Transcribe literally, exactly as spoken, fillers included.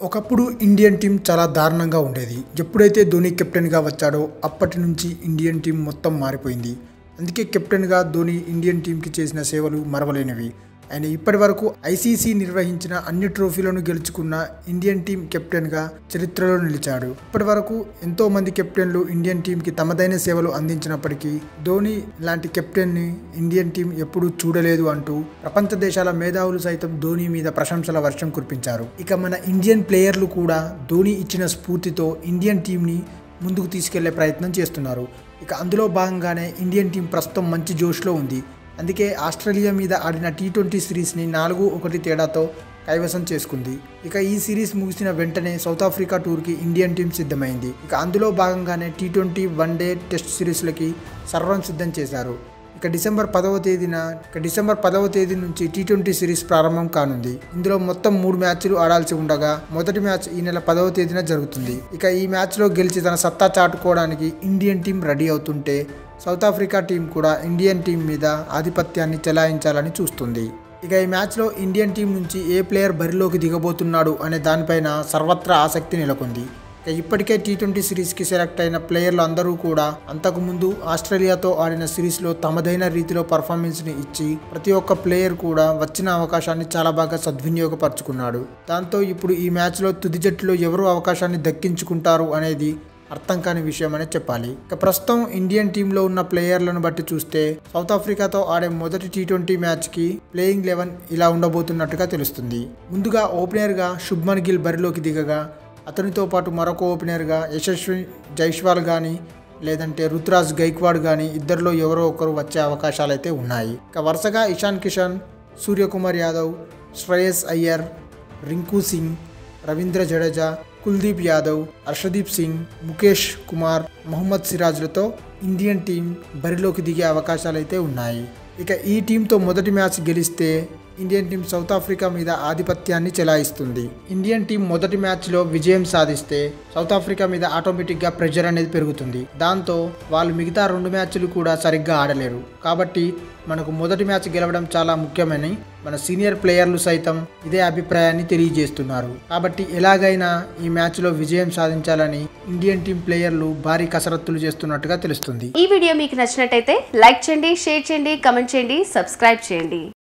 ఒకప్పుడు Indian team చాలా దారుణంగా ఉండేది. ఎప్పుడైతే ధోని కెప్టెన్గా వచ్చాడో అప్పటి నుంచి ఇండియన్ టీం మొత్తం మారిపోయింది. అందుకే కెప్టెన్గా ధోని ఇండియన్ టీంకి చేసిన సేవలు మరవలేనివి. ఆయన ఇప్పటి వరకు ఐసీసీ నిర్వహించిన అన్ని ట్రోఫీలను గెలుచుకున్న ఇండియన్ టీం కెప్టెన్గా చరిత్రలో నిలిచాడు. ఇప్పటి వరకు ఎంతో మంది కెప్టెన్లు ఇండియన్ టీంకి తమదైన సేవలు అందించినప్పటికీ ధోని లాంటి కెప్టెన్ని ఇండియన్ టీం ఎప్పుడూ చూడలేదు అంటూ ప్రపంచ దేశాల మేధావులు సైతం ధోని మీద ప్రశంసల వర్షం కురిపించారు. ఇక మన ఇండియన్ ప్లేయర్లు కూడా ధోని ఇచ్చిన స్ఫూర్తితో ఇండియన్ టీంని ముందుకు తీసుకెళ్లే ప్రయత్నం చేస్తున్నారు. ఇక అందులో భాగంగానే ఇండియన్ టీం ప్రస్తుతం మంచి జోష్లో ఉంది. అందుకే ఆస్ట్రేలియా మీద ఆడిన టీ ట్వంటీ సిరీస్ని నాలుగు ఒకటి తేడాతో కైవసం చేసుకుంది. ఇక ఈ సిరీస్ ముగిసిన వెంటనే సౌత్ ఆఫ్రికా టూర్కి ఇండియన్ టీం సిద్ధమైంది. ఇక అందులో భాగంగానే టీ ట్వంటీ వన్డే టెస్ట్ సిరీస్లకి సర్వం సిద్ధం చేశారు. ఇక డిసెంబర్ పదవ తేదీన ఇక డిసెంబర్ పదవ తేదీ నుంచి టీ ట్వంటీ సిరీస్ ప్రారంభం కానుంది. ఇందులో మొత్తం మూడు మ్యాచ్లు ఆడాల్సి ఉండగా మొదటి మ్యాచ్ ఈ నెల పదవ తేదీన జరుగుతుంది. ఇక ఈ మ్యాచ్లో గెలిచి తన సత్తా చాటుకోవడానికి ఇండియన్ టీం రెడీ అవుతుంటే సౌత్ ఆఫ్రికా టీం కూడా ఇండియన్ టీం మీద ఆధిపత్యాన్ని చెలాయించాలని చూస్తుంది. ఇక ఈ మ్యాచ్లో ఇండియన్ టీం నుంచి ఏ ప్లేయర్ బరిలోకి దిగబోతున్నాడు అనే దానిపైన సర్వత్రా ఆసక్తి నెలకొంది. ఇక ఇప్పటికే టీ ట్వంటీ సిరీస్కి సెలెక్ట్ అయిన ప్లేయర్లు అందరూ కూడా అంతకుముందు ఆస్ట్రేలియాతో ఆడిన సిరీస్లో తమదైన రీతిలో పర్ఫార్మెన్స్ని ఇచ్చి ప్రతి ఒక్క ప్లేయర్ కూడా వచ్చిన అవకాశాన్ని చాలా బాగా సద్వినియోగపరుచుకున్నాడు. దాంతో ఇప్పుడు ఈ మ్యాచ్లో తుది జట్టులో ఎవరు అవకాశాన్ని దక్కించుకుంటారు అనేది అర్థం కాని విషయం అనే చెప్పాలి. ఇక ప్రస్తుతం ఇండియన్ టీంలో ఉన్న ప్లేయర్లను బట్టి చూస్తే సౌత్ ఆఫ్రికాతో ఆడే మొదటి టీ ట్వంటీ మ్యాచ్కి ప్లేయింగ్ లెవెన్ ఇలా ఉండబోతున్నట్టుగా తెలుస్తుంది. ముందుగా ఓపెనర్గా శుభ్మన్ గిల్ బరిలోకి దిగగా అతనితో పాటు మరొక ఓపెనర్గా యశస్వి జైస్వాల్ కానీ లేదంటే రుతురాజ్ గైక్వాడ్ కానీ ఇద్దరిలో ఎవరో ఒకరు వచ్చే అవకాశాలు అయితే ఉన్నాయి. ఇక వరుసగా ఇషాన్ కిషన్, సూర్యకుమార్ యాదవ్, శ్రేయస్ అయ్యర్, రింకు సింగ్, రవీంద్ర జడేజా, కుల్దీప్ యాదవ్, హర్షదీప్ సింగ్, ముఖేష్ కుమార్, మహమ్మద్ సిరాజ్లతో ఇండియన్ టీం బరిలోకి దిగే అవకాశాలు అయితే ఉన్నాయి. ఇక ఈ టీంతో మొదటి మ్యాచ్ గెలిస్తే ఇండియన్ టీం సౌత్ ఆఫ్రికా మీద ఆధిపత్యాన్ని చెలాయిస్తుంది. ఇండియన్ టీం మొదటి మ్యాచ్లో విజయం సాధిస్తే సౌత్ ఆఫ్రికా మీద ఆటోమేటిక్గా ప్రెషర్ అనేది పెరుగుతుంది. దాంతో వాళ్ళు మిగతా రెండు మ్యాచ్లు కూడా సరిగ్గా ఆడలేరు. కాబట్టి మనకు మొదటి మ్యాచ్ గెలవడం చాలా ముఖ్యమని మన సీనియర్ ప్లేయర్లు సైతం ఇదే అభిప్రాయాన్ని తెలియజేస్తున్నారు. కాబట్టి ఎలాగైనా ఈ మ్యాచ్లో విజయం సాధించాలని ఇండియన్ టీం ప్లేయర్లు భారీ కసరత్తులు చేస్తున్నట్టుగా తెలుస్తుంది. ఈ వీడియో మీకు నచ్చినట్టయితే లైక్ చేయండి, షేర్ చేయండి, కమెంట్ చేయండి, సబ్స్క్రైబ్ చేయండి.